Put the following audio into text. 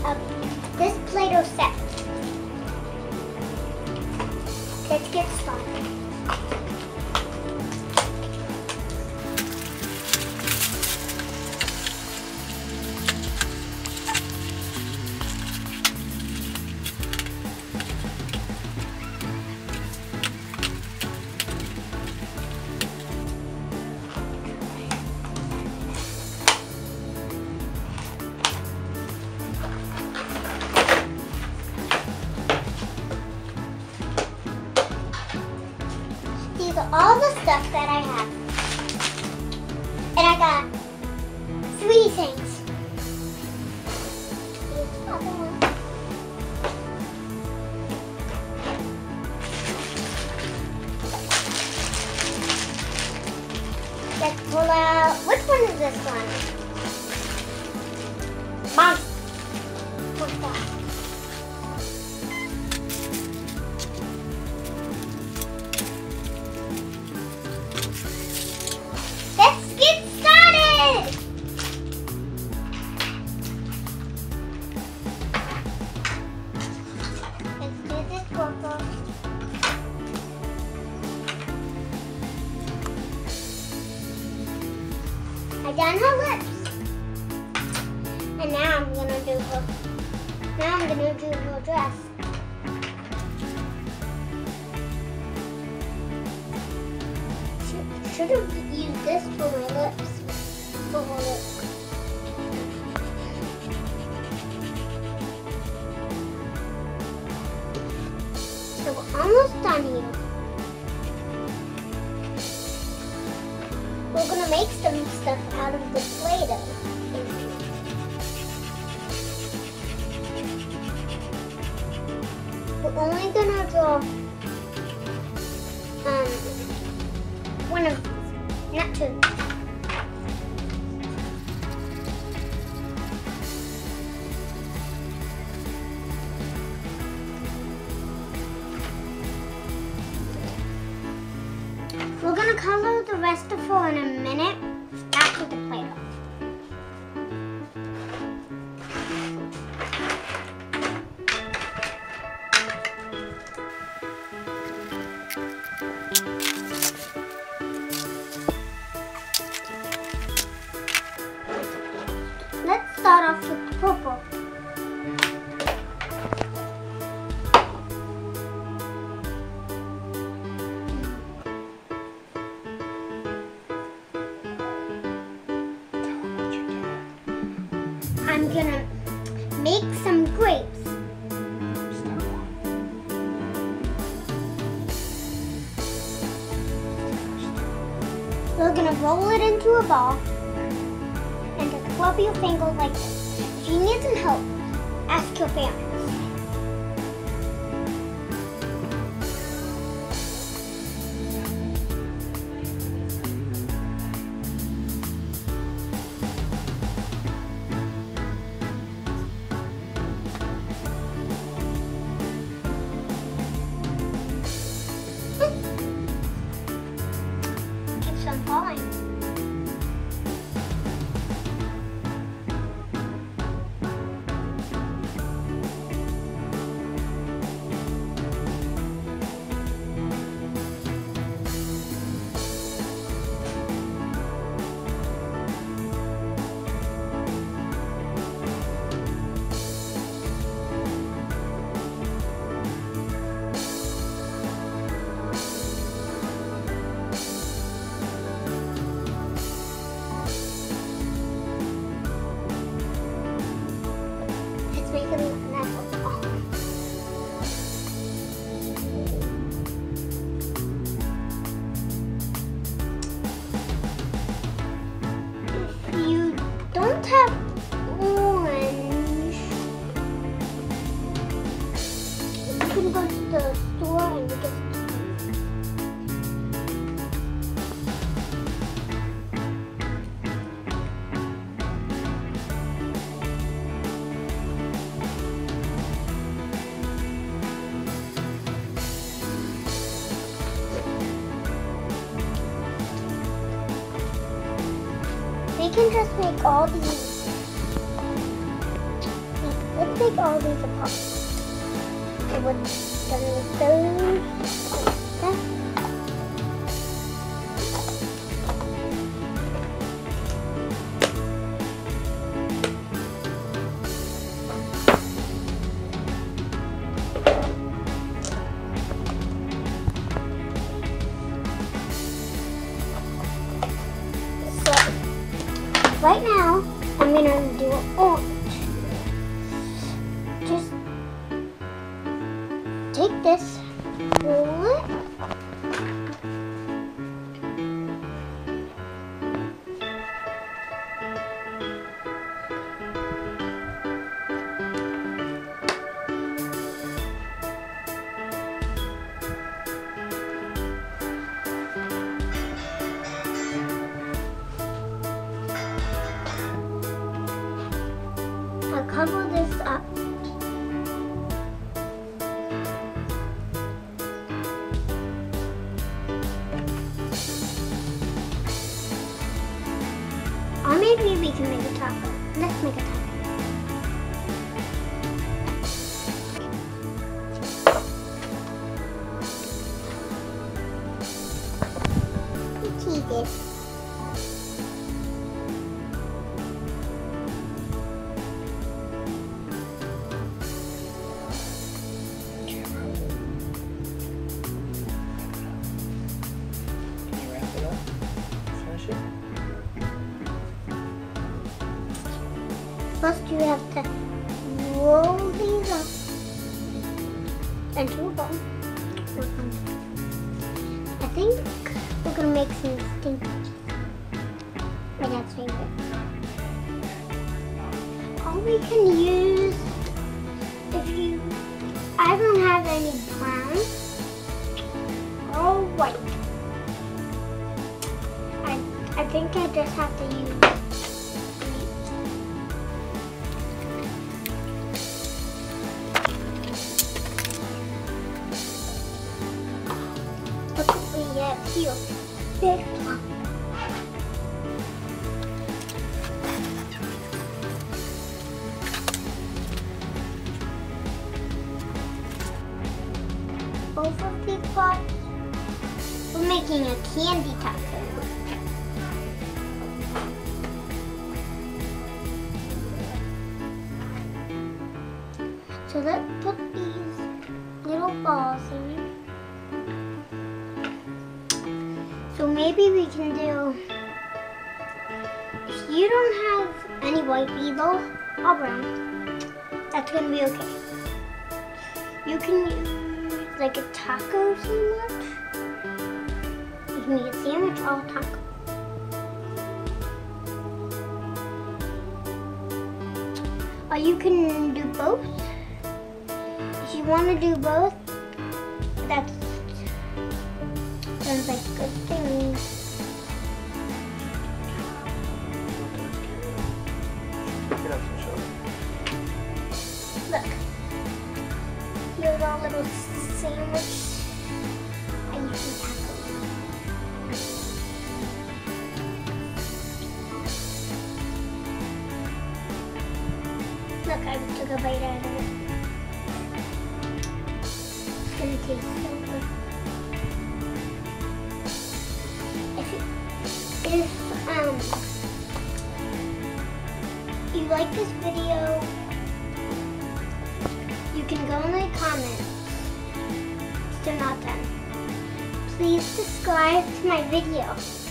of this Play-Doh set. Let's get started. These are all the stuff that I have. And I got 3 things. These other ones. Let's pull out, which one is this one? Mom. What's that? Let's get started! Let's do this purple. I done her lips. And now I'm gonna do her dress. Should have used this for my lips. For her lips. So we're almost done here. We're gonna make some stuff out of the Play-Doh. We're only gonna draw one of these, not 2. We're gonna color the rest of her in a minute after the Play-Doh. Let's start off with purple. I'm gonna make some grapes. We're gonna roll it into a ball and just flop your fingers like this. If you need some help, ask your parents. Keeps on falling. can go to the store and get we can just make all these lip all these apart. It would done with those. Right now, I'm gonna do an orange. Just take this, roll it. I'll cover this up. Or maybe we can make a taco. Let's make a taco. Cheese it. First you have to roll these up into a ball. I think we're going to make some stinkers. My dad's favorite. Or we can use, I don't have any brown or white. I think I just have to use here. Big one. Both of these pots, we're making a candy taco. So let's put these little balls in. So maybe we can do, if you don't have any white Play-Doh or brown, that's going to be okay. You can use like a taco sandwich. You can make a sandwich or a taco. Or you can do both. If you want to do both, that's sounds like a good thing. Look, here's our little sandwich. I usually taco. Look, I took a bite out of it. It's gonna taste so good. If you like this video, you can go in the comments. Still not done. Please subscribe to my video.